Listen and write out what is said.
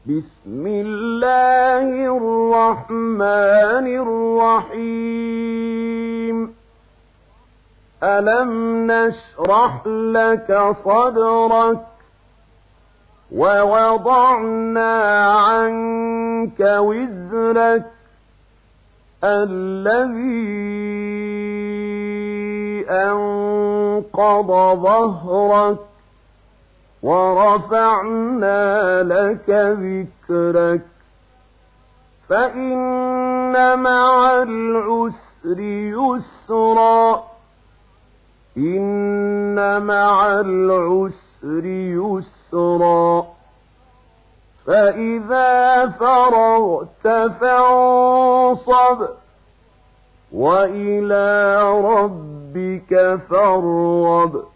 بسم الله الرحمن الرحيم ألم نشرح لك صدرك ووضعنا عنك وزرك الذي أنقض ظهرك ورفعنا لك ذكرك فإن مع العسر يسرا إن مع العسر يسرا فإذا فرغت فانصب وإلى ربك فارغب